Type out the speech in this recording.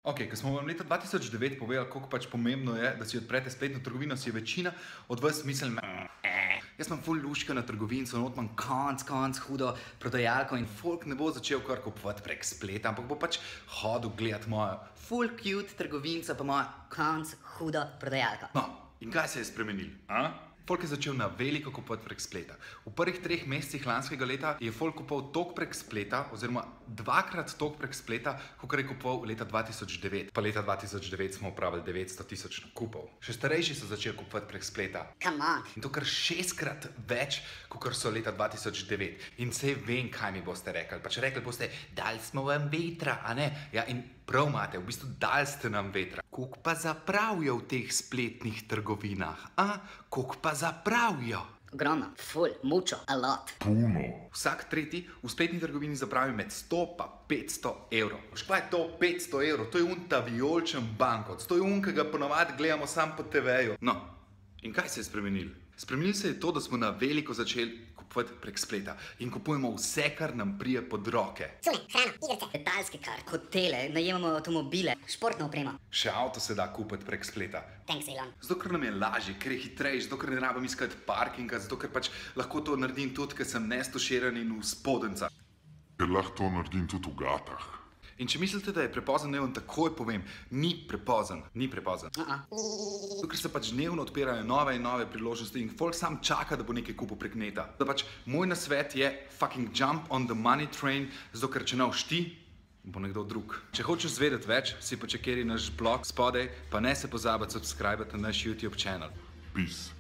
Ok, ko smo vam leta 2009 povedali, koliko pač pomembno je, da si odprete spletno trgovino, si je večina od vas mislila, jaz imam ful luška na trgovincu, not imam konc hudo prodajalko in folk ne bo začel kar kupovati prek spleta, ampak bo pač hodil gledat mojo Full cute trgovinco pa moja konc hudo prodajalka. No, in kaj se je spremenilo? Folk je začel na veliko kupovati prek spleta. V prvih 3 mesecih lanskega leta je folk kupoval toliko prek spleta, oziroma dvakrat toliko prek spleta, kot je kupoval leta 2009. Pa leta 2009 smo upravili 900 000 nakupov. Še starejši so začeli kupovati prek spleta. Come on. In to kar 6-krat več, kot so leta 2009. In sej vem, kaj mi boste rekli. Pač rekli boste, dali smo vam vetra, a ne? Ja, in prav imate, v bistvu dali ste nam vetra. Koliko pa zapravijo v teh spletnih trgovinah? Koliko pa zapravijo? Ogromno, full, mucho, a lot. Puno. Vsak tretji v spletni trgovini zapravi med 100 pa 500 evrov. Šta je to 500 evrov? To je ta vijoličen bankot. To je ki ga ponovadi gledamo sam po TV-ju. No, in kaj se je spremenilo? Spremenilo se je to, da smo na veliko začeli kupovati prek spleta in kupujemo vse, kar nam prije pod roke. Cune, hrana, igrice, letalske kar, hotele, najemamo avtomobile, športno opremo. Še avto se da kupiti prek spleta. Thanks, Elon. Zato, ker nam je lažje, ker je hitrejši, zato, ker ne rabim iskati parkinga, zato, ker pač lahko to naredim tudi, ker sem nestuširan in v spodenca. Ker lahko to naredim tudi v gatah. In če mislite, da je prepozno, ne vam takoj povem, ni prepozno, ni prepozno. Zato, ker se pač dnevno odpirajo nove in nove priložnosti in folk sam čaka, da bo nekaj kupil prek neta. Da pač moj nasvet je fucking jump on the money train, zato ker če ne boš ti, bo nekdo drug. Če hočeš zvedeti več, si počekeri naš blog spodaj, pa ne se pozabiti subscribati na naš YouTube channel. Peace.